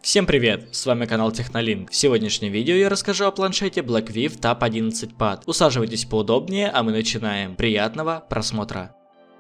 Всем привет, с вами канал Технолинк. В сегодняшнем видео я расскажу о планшете Blackviv Tab 11 Pad. Усаживайтесь поудобнее, а мы начинаем. Приятного просмотра.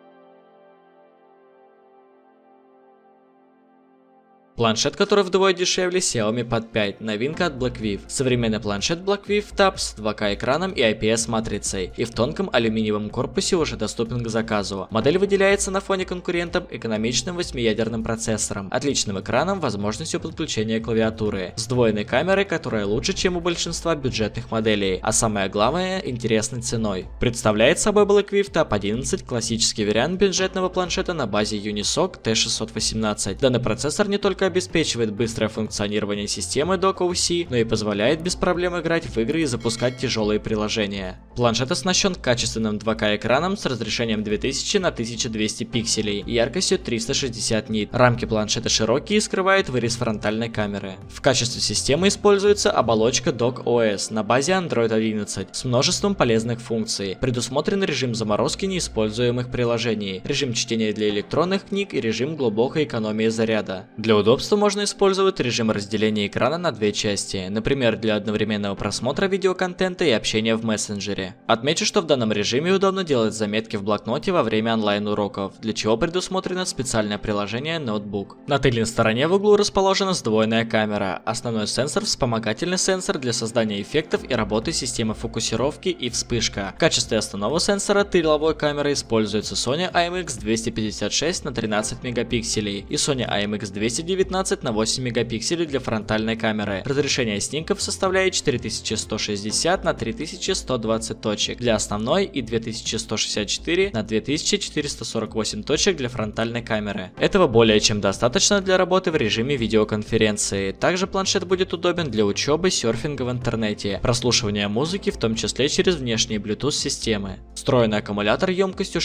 Планшет, который вдвое дешевле Xiaomi Pad 5, новинка от Blackviv. Современный планшет Blackviv Tab с 2К экраном и IPS матрицей и в тонком алюминиевом корпусе уже доступен к заказу. Модель выделяется на фоне конкурентов экономичным 8-ядерным процессором, отличным экраном, возможностью подключения клавиатуры, сдвоенной камерой, которая лучше, чем у большинства бюджетных моделей, а самое главное, интересной ценой. Представляет собой Blackviv Tab 11 классический вариант бюджетного планшета на базе Unisoc T618. Данный процессор не только обеспечивает быстрое функционирование системы DockOS, но и позволяет без проблем играть в игры и запускать тяжелые приложения. Планшет оснащен качественным 2К экраном с разрешением 2000 на 1200 пикселей и яркостью 360 нит. Рамки планшета широкие и скрывают вырез фронтальной камеры. В качестве системы используется оболочка DockOS на базе Android 11 с множеством полезных функций. Предусмотрен режим заморозки неиспользуемых приложений, режим чтения для электронных книг и режим глубокой экономии заряда. Для удобства можно использовать режим разделения экрана на две части, например, для одновременного просмотра видеоконтента и общения в мессенджере. Отмечу, что в данном режиме удобно делать заметки в блокноте во время онлайн-уроков, для чего предусмотрено специальное приложение Notebook. На тыльной стороне в углу расположена сдвоенная камера, основной сенсор, вспомогательный сенсор для создания эффектов и работы системы фокусировки и вспышка. В качестве основного сенсора тыловой камеры используется Sony IMX256 на 13 мегапикселей и Sony IMX219 на 8 мегапикселей для фронтальной камеры. Разрешение снимков составляет 4160 на 3120 точек для основной и 2164 на 2448 точек для фронтальной камеры. Этого более чем достаточно для работы в режиме видеоконференции. Также планшет будет удобен для учебы, серфинга в интернете, прослушивания музыки, в том числе через внешние Bluetooth системы. Встроенный аккумулятор емкостью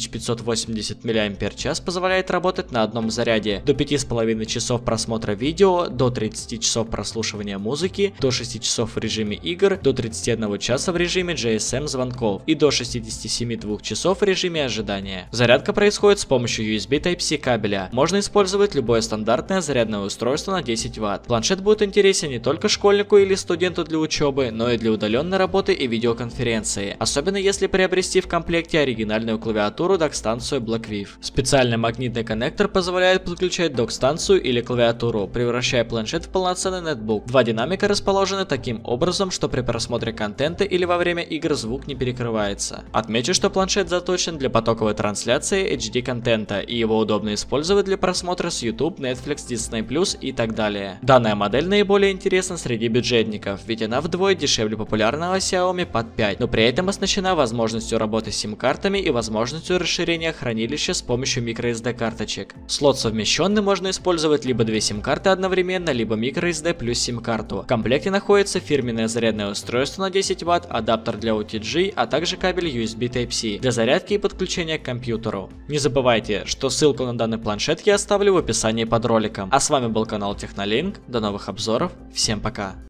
6580 мАч позволяет работать на одном заряде до 5,5 часов просмотра видео, до 30 часов прослушивания музыки, до 6 часов в режиме игр, до 31 часа в режиме GSM звонков и до 67,2 часов в режиме ожидания. Зарядка происходит с помощью USB Type-C кабеля. Можно использовать любое стандартное зарядное устройство на 10 Вт. Планшет будет интересен не только школьнику или студенту для учебы, но и для удаленной работы и видеоконференции, особенно если приобрести в комплекте оригинальную клавиатуру док-станцию Blackviv. Специальный магнитный коннектор позволяет подключать док-станцию или клавиатуру, превращая планшет в полноценный нетбук. Два динамика расположены таким образом, что при просмотре контента или во время игр звук не перекрывается. Отмечу, что планшет заточен для потоковой трансляции HD контента, и его удобно использовать для просмотра с YouTube, Netflix, Disney+, и так далее. Данная модель наиболее интересна среди бюджетников, ведь она вдвое дешевле популярного Xiaomi Pad 5, но при этом оснащена возможностью работы с сим-картами и возможностью расширения хранилища с помощью microSD карточек. Слот совмещенный можно использовать либо две сим-карты одновременно, либо microSD плюс сим-карту. В комплекте находится фирменное зарядное устройство на 10 Вт, адаптер для OTG, а также кабель USB Type-C для зарядки и подключения к компьютеру. Не забывайте, что ссылку на данный планшет я оставлю в описании под роликом. А с вами был канал Технолинк. До новых обзоров. Всем пока.